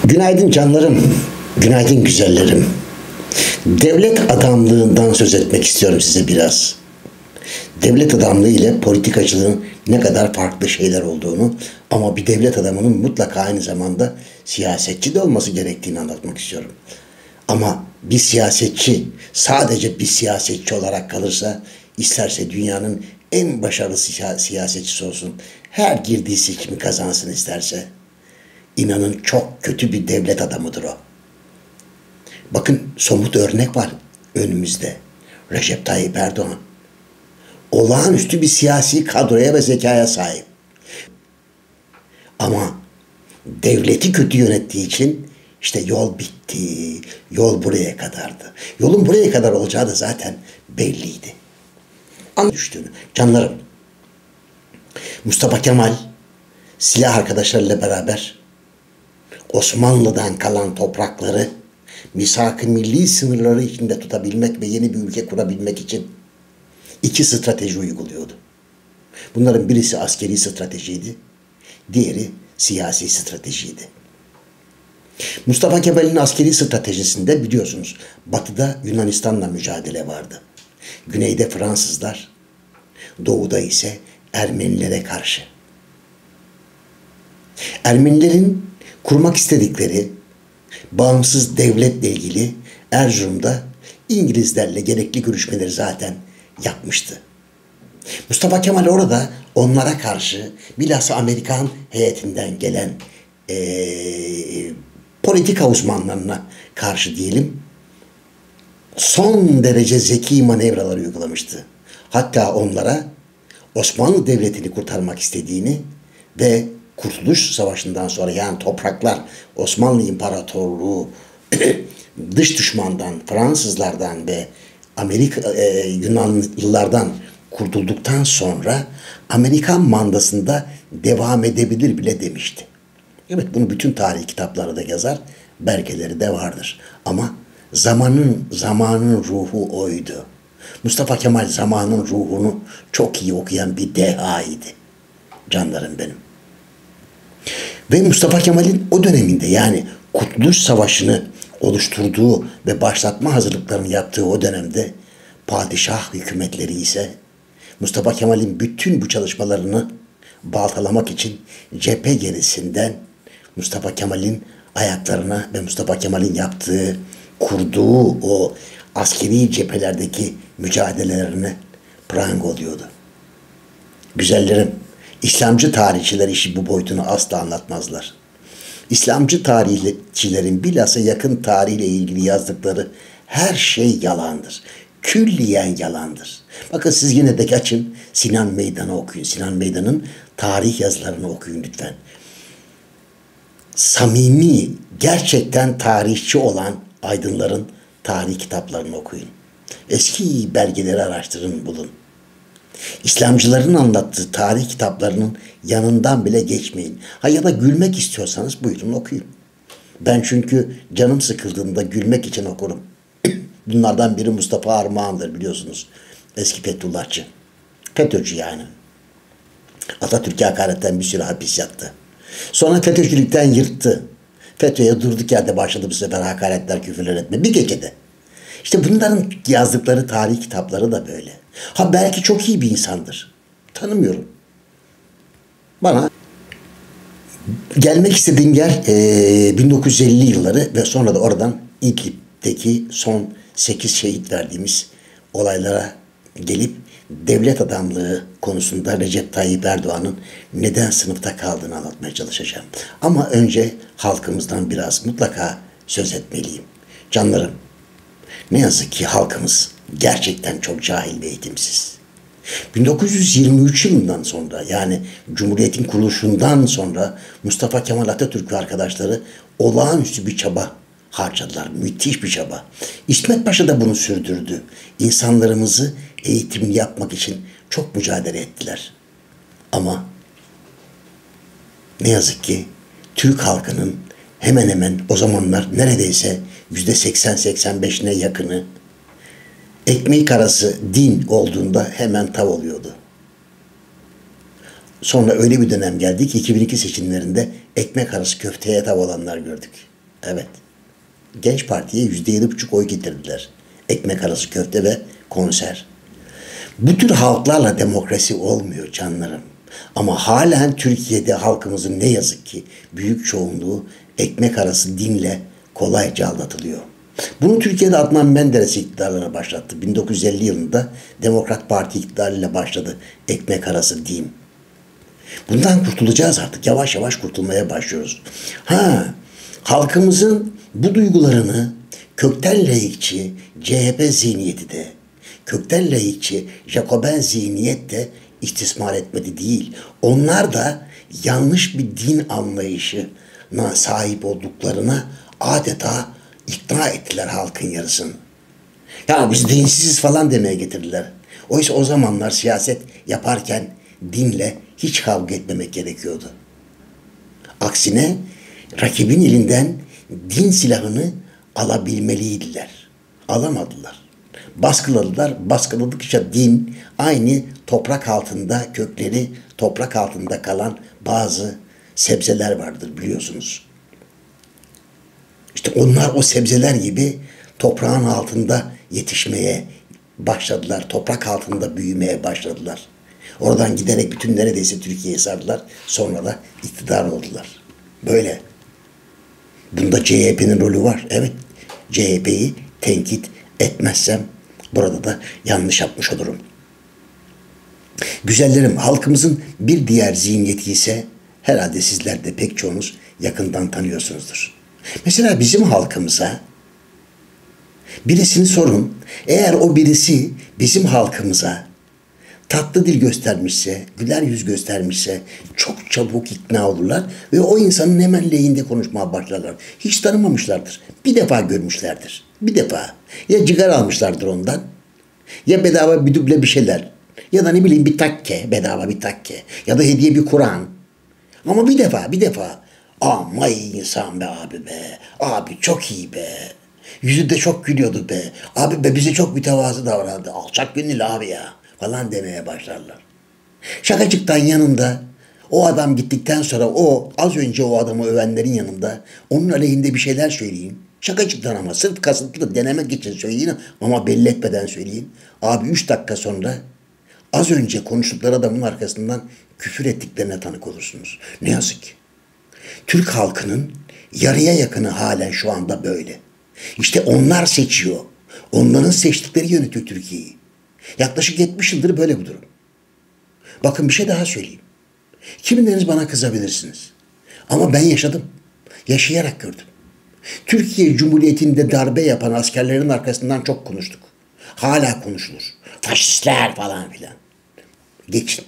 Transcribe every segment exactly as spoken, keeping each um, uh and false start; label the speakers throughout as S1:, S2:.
S1: Günaydın canlarım, günaydın güzellerim. Devlet adamlığından söz etmek istiyorum size biraz. Devlet adamlığı ile politikacılığın ne kadar farklı şeyler olduğunu ama bir devlet adamının mutlaka aynı zamanda siyasetçi de olması gerektiğini anlatmak istiyorum. Ama bir siyasetçi sadece bir siyasetçi olarak kalırsa, isterse dünyanın en başarılı siyasetçisi olsun, her girdiği seçimi kazansın isterse, İnanın çok kötü bir devlet adamıdır o. Bakın somut örnek var önümüzde. Recep Tayyip Erdoğan. Olağanüstü bir siyasi kadroya ve zekaya sahip. Ama devleti kötü yönettiği için işte yol bitti. Yol buraya kadardı. Yolun buraya kadar olacağı da zaten belliydi. An düştüğünü. Canlarım. Mustafa Kemal silah arkadaşlarıyla beraber Osmanlı'dan kalan toprakları misak-ı milli sınırları içinde tutabilmek ve yeni bir ülke kurabilmek için iki strateji uyguluyordu. Bunların birisi askeri stratejiydi, diğeri siyasi stratejiydi. Mustafa Kemal'in askeri stratejisinde biliyorsunuz batıda Yunanistan'la mücadele vardı. Güneyde Fransızlar, doğuda ise Ermenilere karşı. Ermenilerin kurmak istedikleri bağımsız devletle ilgili Erzurum'da İngilizlerle gerekli görüşmeleri zaten yapmıştı. Mustafa Kemal orada onlara karşı bilhassa Amerikan heyetinden gelen ee, politika uzmanlarına karşı diyelim son derece zeki manevralar uygulamıştı. Hatta onlara Osmanlı Devleti'ni kurtarmak istediğini ve Kurtuluş Savaşı'ndan sonra yani topraklar Osmanlı İmparatorluğu dış düşmandan, Fransızlardan ve Amerika e, Yunanlılardan kurtulduktan sonra Amerikan mandasında devam edebilir bile demişti. Evet, bunu bütün tarih kitapları da yazar, belgeleri de vardır. Ama zamanın zamanın ruhu oydu. Mustafa Kemal zamanın ruhunu çok iyi okuyan bir dehaydı. Canlarım benim. Ve Mustafa Kemal'in o döneminde yani Kurtuluş Savaşı'nı oluşturduğu ve başlatma hazırlıklarını yaptığı o dönemde padişah hükümetleri ise Mustafa Kemal'in bütün bu çalışmalarını baltalamak için cephe gerisinden Mustafa Kemal'in ayaklarına ve Mustafa Kemal'in yaptığı, kurduğu o askeri cephelerdeki mücadelelerine prang oluyordu. Güzellerim, İslamcı tarihçiler işi bu boyutunu asla anlatmazlar. İslamcı tarihçilerin bilhassa yakın tarihle ilgili yazdıkları her şey yalandır. Külliyen yalandır. Bakın siz yine de açın Sinan Meydan'ı okuyun. Sinan Meydan'ın tarih yazılarını okuyun lütfen. Samimi, gerçekten tarihçi olan aydınların tarih kitaplarını okuyun. Eski belgeleri araştırın, bulun. İslamcıların anlattığı tarih kitaplarının yanından bile geçmeyin. Ha ya da gülmek istiyorsanız buyurun okuyun. Ben çünkü canım sıkıldığında gülmek için okurum. Bunlardan biri Mustafa Armağan'dır biliyorsunuz. Eski Fethullahçı. FETÖ'cü yani. Atatürk'e hakaretten bir süre hapis yattı. Sonra FETÖ'cülükten yırttı. FETÖ'ye durduk yerde başladı bu sefer hakaretler, küfürler etme. Bir gecede. İşte bunların yazdıkları tarih kitapları da böyle. Ha belki çok iyi bir insandır. Tanımıyorum. Bana gelmek istediğim yer e, bin dokuz yüz elli yılları ve sonra da oradan İdlib'deki son sekiz şehit verdiğimiz olaylara gelip devlet adamlığı konusunda Recep Tayyip Erdoğan'ın neden sınıfta kaldığını anlatmaya çalışacağım. Ama önce halkımızdan biraz mutlaka söz etmeliyim. Canlarım, ne yazık ki halkımız gerçekten çok cahil ve eğitimsiz. bin dokuz yüz yirmi üç yılından sonra yani Cumhuriyet'in kuruluşundan sonra Mustafa Kemal Atatürk ve arkadaşları olağanüstü bir çaba harcadılar. Müthiş bir çaba. İsmet Paşa da bunu sürdürdü. İnsanlarımızı eğitimli yapmak için çok mücadele ettiler. Ama ne yazık ki Türk halkının hemen hemen o zamanlar neredeyse yüzde seksen seksen beşine yakını ekmek arası din olduğunda hemen tav oluyordu. Sonra öyle bir dönem geldi ki iki bin iki seçimlerinde ekmek arası köfteye tav olanlar gördük. Evet. Genç Parti'ye yüzde yedi buçuk oy getirdiler. Ekmek arası köfte ve konser. Bu tür halklarla demokrasi olmuyor canlarım. Ama halen Türkiye'de halkımızın ne yazık ki büyük çoğunluğu ekmek arası dinle kolayca aldatılıyor. Bunu Türkiye'de Adnan Menderes iktidarlara başlattı. bin dokuz yüz elli yılında Demokrat Parti iktidarıyla başladı ekmek arası din. Bundan kurtulacağız artık. Yavaş yavaş kurtulmaya başlıyoruz. Ha, halkımızın bu duygularını kökten laikçi C H P zihniyeti de, kökten laikçi Jacoben zihniyet de istismar etmedi değil. Onlar da yanlış bir din anlayışına sahip olduklarına adeta ikna ettiler halkın yarısını. Ya biz dinsiziz falan demeye getirdiler. Oysa o zamanlar siyaset yaparken dinle hiç kavga etmemek gerekiyordu. Aksine rakibin elinden din silahını alabilmeliydiler. Alamadılar. Baskıladılar. Baskıladıkça din aynı toprak altında, kökleri toprak altında kalan bazı sebzeler vardır biliyorsunuz. İşte onlar o sebzeler gibi toprağın altında yetişmeye başladılar. Toprak altında büyümeye başladılar. Oradan giderek bütün neredeyse Türkiye'ye sardılar. Sonra da iktidar oldular. Böyle. Bunda C H P'nin rolü var. Evet. C H P'yi tenkit etmezsem burada da yanlış yapmış olurum. Güzellerim, halkımızın bir diğer zihniyeti ise herhalde sizler de pek çoğunuz yakından tanıyorsunuzdur. Mesela bizim halkımıza birisini sorun. Eğer o birisi bizim halkımıza tatlı dil göstermişse, güler yüz göstermişse çok çabuk ikna olurlar ve o insanın hemen lehinde konuşmaya başlarlar. Hiç tanımamışlardır. Bir defa görmüşlerdir. Bir defa. Ya cigar almışlardır ondan, ya bedava bir duble bir şeyler, ya da ne bileyim bir takke, bedava bir takke, ya da hediye bir Kur'an. Ama bir defa, bir defa. Ama iyi insan be abi be. Abi çok iyi be. Yüzü de çok gülüyordu be. Abi be bize çok mütevazı davrandı. Alçak gönüllü abi ya. Falan demeye başlarlar. Şakacıktan yanında o adam gittikten sonra o az önce o adamı övenlerin yanında onun aleyhinde bir şeyler söyleyin. Şakacıktan ama sırf kasıtlı denemek için söyleyin ama belli etmeden söyleyin. Abi üç dakika sonra az önce konuştukları adamın arkasından küfür ettiklerine tanık olursunuz. Ne yazık ki. Türk halkının yarıya yakını halen şu anda böyle. İşte onlar seçiyor. Onların seçtikleri yönetiyor Türkiye'yi. Yaklaşık yetmiş yıldır böyle bu durum. Bakın bir şey daha söyleyeyim. Kimileriniz bana kızabilirsiniz. Ama ben yaşadım. Yaşayarak gördüm. Türkiye Cumhuriyeti'nde darbe yapan askerlerin arkasından çok konuştuk. Hala konuşulur. Faşistler falan filan. Geçin.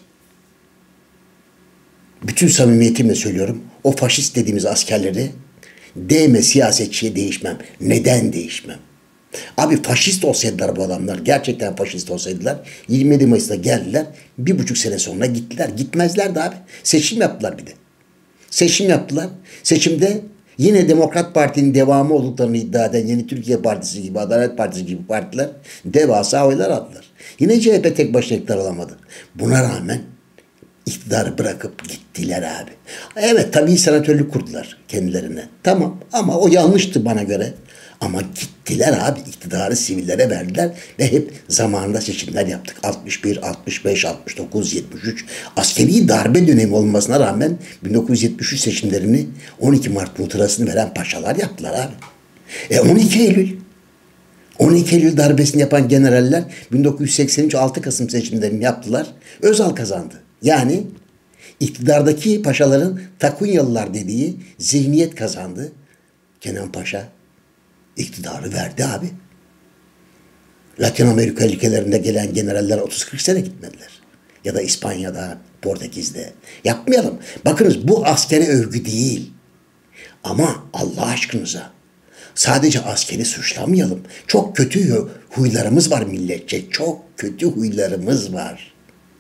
S1: Bütün samimiyetimle söylüyorum. O faşist dediğimiz askerleri değme siyasetçiye değişmem. Neden değişmem? Abi faşist olsaydılar bu adamlar, gerçekten faşist olsaydılar yirmi yedi Mayıs'ta geldiler, bir buçuk sene sonra gittiler. Gitmezlerdi abi. Seçim yaptılar bir de. Seçim yaptılar. Seçimde yine Demokrat Parti'nin devamı olduklarını iddia eden Yeni Türkiye Partisi gibi, Adalet Partisi gibi partiler devasa oylar aldılar. Yine C H P tek başına iktidar olamadı. Buna rağmen iktidarı bırakıp gittiler abi. Evet tabii senatörlük kurdular kendilerine. Tamam ama o yanlıştı bana göre. Ama gittiler abi, iktidarı sivillere verdiler ve hep zamanında seçimler yaptık. altmış bir, altmış beş, altmış dokuz, yetmiş üç askeri darbe dönemi olmasına rağmen bin dokuz yüz yetmiş üç seçimlerini on iki Mart muhtırasını veren paşalar yaptılar abi. E on iki Eylül on iki Eylül darbesini yapan generaller bin dokuz yüz seksen üç altı Kasım seçimlerini yaptılar. Özal kazandı. Yani iktidardaki paşaların Takunyalılar dediği zihniyet kazandı. Kenan Paşa iktidarı verdi abi. Latin Amerika ülkelerinde gelen generaller otuz kırk sene gitmediler. Ya da İspanya'da, Portekiz'de. Yapmayalım. Bakınız bu askere övgü değil. Ama Allah aşkınıza sadece askeri suçlamayalım. Çok kötü huylarımız var milletçe. Çok kötü huylarımız var.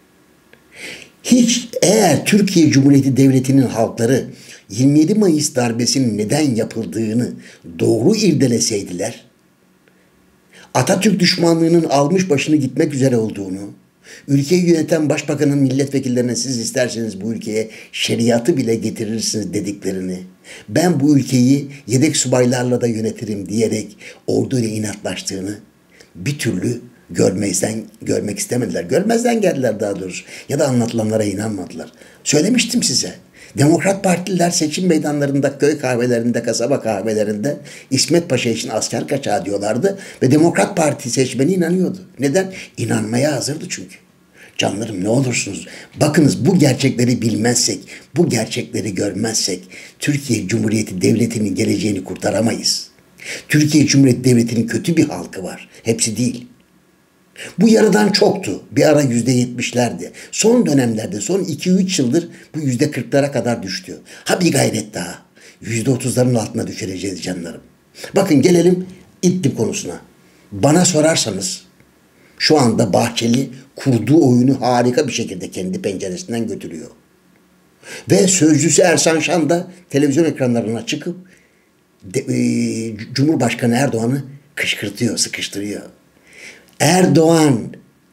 S1: Hiç eğer Türkiye Cumhuriyeti Devleti'nin halkları yirmi yedi Mayıs darbesinin neden yapıldığını doğru irdeleseydiler, Atatürk düşmanlığının almış başını gitmek üzere olduğunu, Ülkeyi yöneten başbakanın milletvekillerine siz isterseniz bu ülkeye şeriatı bile getirirsiniz dediklerini, ben bu ülkeyi yedek subaylarla da yönetirim diyerek orduyla inatlaştığını bir türlü görmezden görmek istemediler. Görmezden geldiler daha doğrusu. Ya da anlatılanlara inanmadılar. Söylemiştim size. Demokrat Partililer seçim meydanlarında, köy kahvelerinde, kasaba kahvelerinde İsmet Paşa için asker kaçağı diyorlardı ve Demokrat Parti seçmeni inanıyordu. Neden? İnanmaya hazırdı çünkü. Canlarım ne olursunuz. Bakınız bu gerçekleri bilmezsek, bu gerçekleri görmezsek Türkiye Cumhuriyeti Devleti'nin geleceğini kurtaramayız. Türkiye Cumhuriyeti Devleti'nin kötü bir halkı var. Hepsi değil. Bu yarıdan çoktu. Bir ara yüzde yetmişlerdi. Son dönemlerde, son iki üç yıldır bu yüzde kırklara kadar düştü. Ha bir gayret daha. Yüzde otuzların altına düşüreceğiz canlarım. Bakın gelelim İdlib konusuna. Bana sorarsanız şu anda Bahçeli kurduğu oyunu harika bir şekilde kendi penceresinden götürüyor. Ve sözcüsü Ersan Şan da televizyon ekranlarına çıkıp de, e, Cumhurbaşkanı Erdoğan'ı kışkırtıyor, sıkıştırıyor. Erdoğan,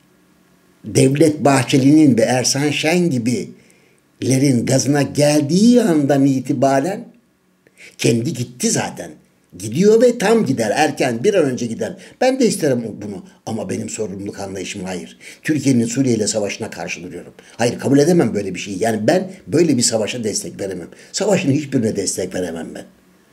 S1: Devlet Bahçeli'nin ve Ersan Şen gibilerin gazına geldiği andan itibaren kendi gitti zaten. Gidiyor ve tam gider. Erken bir an önce gider. Ben de isterim bunu. Ama benim sorumluluk anlayışım hayır. Türkiye'nin Suriye ile savaşına karşı duruyorum. Hayır kabul edemem böyle bir şeyi. Yani ben böyle bir savaşa destek veremem. Savaşın hiçbirine destek veremem ben.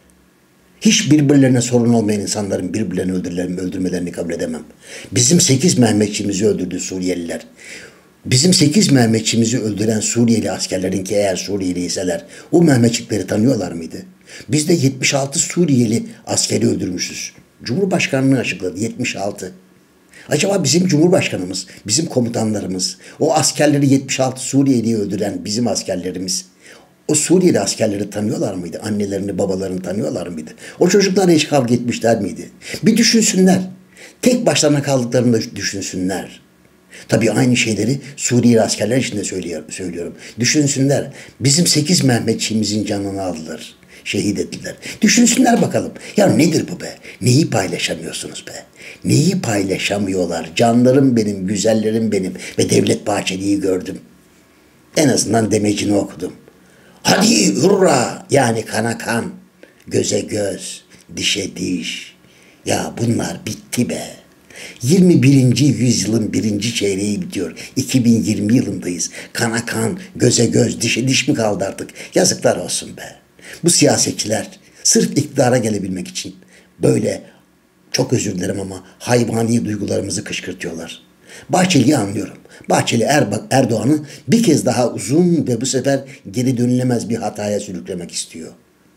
S1: Hiç birbirlerine sorun olmayan insanların birbirlerini öldürmelerini, öldürmelerini kabul edemem. Bizim sekiz Mehmetçiğimizi öldürdü Suriyeliler. Bizim sekiz Mehmetçiğimizi öldüren Suriyeli askerlerin ki eğer Suriyeliyseler o Mehmetçikleri tanıyorlar mıydı? Biz de yetmiş altı Suriyeli askeri öldürmüşüz. Cumhurbaşkanlığı açıkladı yetmiş altı. Acaba bizim Cumhurbaşkanımız, bizim komutanlarımız, o askerleri yetmiş altı Suriyeli'yi öldüren bizim askerlerimiz, o Suriyeli askerleri tanıyorlar mıydı? Annelerini, babalarını tanıyorlar mıydı? O çocuklarla hiç kavga etmişler miydi? Bir düşünsünler. Tek başlarına kaldıklarını da düşünsünler. Tabii aynı şeyleri Suriyeli askerler için de söylüyorum. Düşünsünler. Bizim sekiz Mehmetçiğimizin canını aldılar. Şehit ettiler. Düşünsünler bakalım. Ya nedir bu be? Neyi paylaşamıyorsunuz be? Neyi paylaşamıyorlar? Canlarım benim, güzellerim benim. Ve Devlet Bahçeli'yi gördüm. En azından demecini okudum. Hadi hurra! Yani kana kan, göze göz, dişe diş. Ya bunlar bitti be. yirmi birinci yüzyılın birinci çeyreği bitiyor. iki bin yirmi yılındayız. Kana kan, göze göz, dişe diş mi kaldı artık? Yazıklar olsun be. Bu siyasetçiler sırf iktidara gelebilmek için böyle, çok özür dilerim ama hayvani duygularımızı kışkırtıyorlar. Bahçeli'yi anlıyorum. Bahçeli er Erdoğan'ı bir kez daha uzun ve bu sefer geri dönülemez bir hataya sürüklemek istiyor.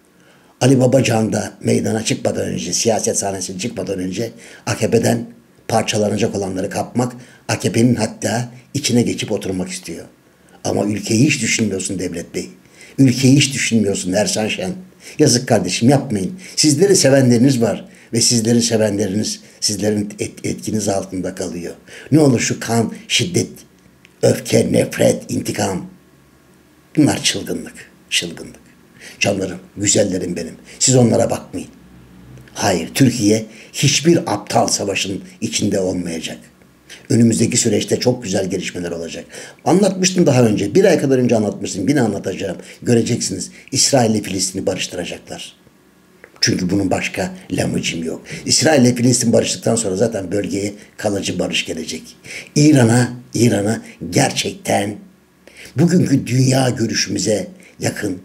S1: Ali Babacan da meydana çıkmadan önce, siyaset sahnesine çıkmadan önce A K P'den parçalanacak olanları kapmak, A K P'nin hatta içine geçip oturmak istiyor. Ama ülkeyi hiç düşünmüyorsun Devlet Bey. Ülkeyi hiç düşünmüyorsun Ersan Şen. Yazık kardeşim, yapmayın. Sizleri sevenleriniz var ve sizleri sevenleriniz sizlerin et, etkiniz altında kalıyor. Ne olur şu kan, şiddet, öfke, nefret, intikam. Bunlar çılgınlık, çılgınlık. Canlarım, güzellerim benim. Siz onlara bakmayın. Hayır, Türkiye hiçbir aptal savaşın içinde olmayacak. Önümüzdeki süreçte çok güzel gelişmeler olacak. Anlatmıştım daha önce. Bir ay kadar önce anlatmıştım. Yine anlatacağım. Göreceksiniz. İsrail ile Filistin'i barıştıracaklar. Çünkü bunun başka lamıcım yok. İsrail ile Filistin barıştıktan sonra zaten bölgeye kalıcı barış gelecek. İran'a, İran'a gerçekten bugünkü dünya görüşümüze yakın,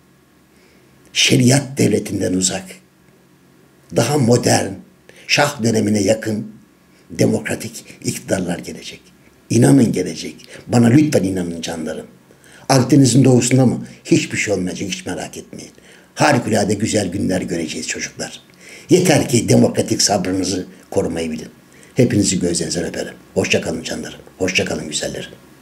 S1: şeriat devletinden uzak, daha modern, şah dönemine yakın demokratik iktidarlar gelecek. İnanın gelecek. Bana lütfen inanın canlarım. Akdeniz'in doğusunda mı? Hiçbir şey olmayacak, hiç merak etmeyin. Harikulade güzel günler göreceğiz çocuklar. Yeter ki demokratik sabrınızı korumayı bilin. Hepinizi gözlerinizden öperim. Hoşça kalın canlarım. Hoşça kalın güzellerim.